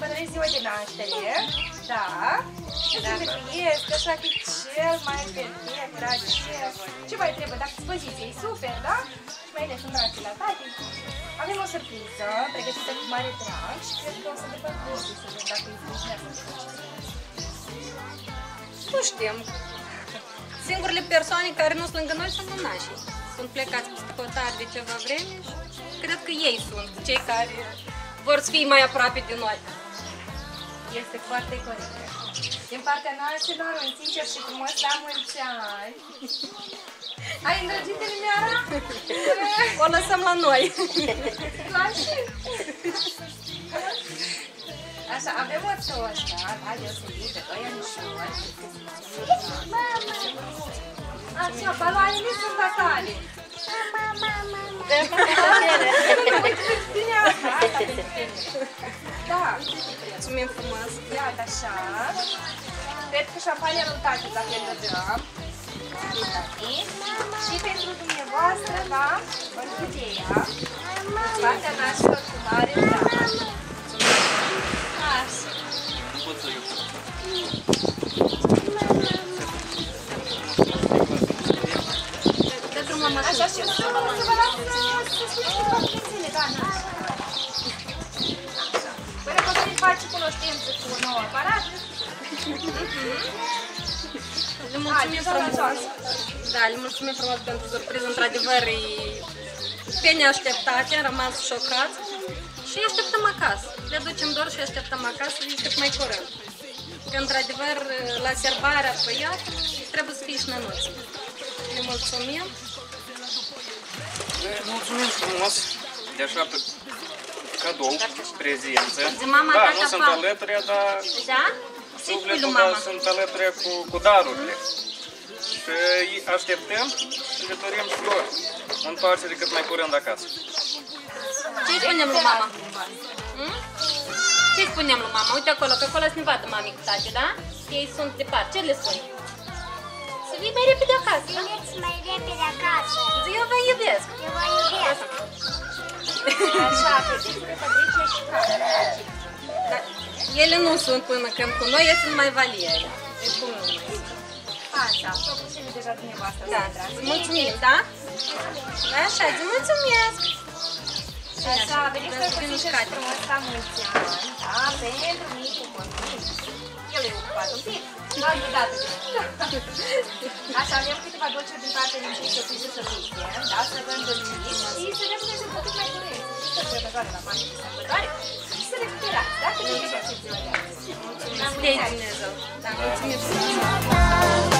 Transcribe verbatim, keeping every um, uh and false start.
sărbătoresc ziua de naștere, da, și da, este așa că e cel mai perfect, dragi, ce mai trebuie, dacă dispoziția e super, da? Și mai ales în brațe la tate. Avem o surpriză pregătită cu mare drag și cred că o să depătăm să vedem dacă îi funcționează. Nu știm. Singurele persoane care nu sunt lângă noi sunt mânașii. Sunt plecați peste hotare de ceva vreme și cred că ei sunt cei care vor să fie mai aproape de noi. Este foarte corect. Din partea noastră, un sincer și frumos la mulți ani. Ai îndrăgit inimioara? O lăsăm la noi. Place? Așa, avem o tortă, da, deosebită, doi anișori. Așa, baloanele sunt la tale. Da. Mulțumim frumos. Iată așa. Cred că șampania lui tati la fel de dăm. Și pentru dumneavoastră, da, orhideea. Partea nașilor cu mare drag. Așa. Nu pot să iubesc. Așa și o să vă las să spuneți câteva cuvintele, da, așa. Până că o să-i faci cunoștință cu un nou aparat. Le mulțumim frumos. Da, le mulțumim frumos pentru surpriză, într-adevăr, e pe neașteptate, am rămas șocați și îi așteptăm acasă. Le ducem doar și așteptăm acasă, e cât mai curând. Că, într-adevăr, la serbarea băiat trebuie să fie și nănuți. Le mulțumim. Le mulțumim frumos de așa cadou, prezență. Da, nu sunt alături, dar Da? sufletul, dar sunt alături cu, cu darurile. Și așteptăm și le dorim flori. O întoarcere cât mai curând acasă. Ce spunem lui mama? Hmm? Ce spunem lui mama? Uite acolo, că acolo să ne vadă mami cu tati, da? Ei sunt departe. Ce le spui? Să vii mai repede acasă, da? Veniți mai repede acasă. Eu vă iubesc. Eu vă iubesc. Așa, fetițele Patricia și Carla. Da. Ele nu sunt până când cu noi, ele sunt mai valiere. Deci cum nu mai sunt. Așa, propusele deja dumneavoastră. Da, mulțumim, da? Așa, zi mulțumesc! Așa, veniți să făsișeți frumos la mulți ani, da? Pentru micul copil. El e ocupat un pic. Altă dată. Așa, avem câteva dolciuri din partea din cei copii să fie, da? Să vă îndolciți și să ne puneți un pic mai curând. Să vă răbătoare la bani de sărbătoare și să recuperați, da? Că nu vă faceți ziua de azi. Mulțumesc, Dumnezeu! Da, mulțumim!